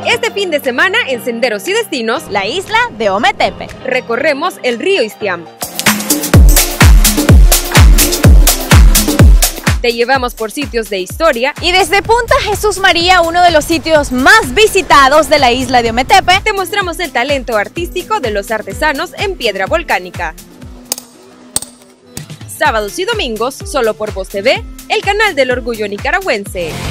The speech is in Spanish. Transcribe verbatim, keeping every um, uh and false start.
Este fin de semana en Senderos y Destinos, la isla de Ometepe. Recorremos el río Istiam. Te llevamos por sitios de historia y desde Punta Jesús María, uno de los sitios más visitados de la isla de Ometepe, te mostramos el talento artístico de los artesanos en piedra volcánica. Sábados y domingos, solo por Voz T V, el canal del orgullo nicaragüense.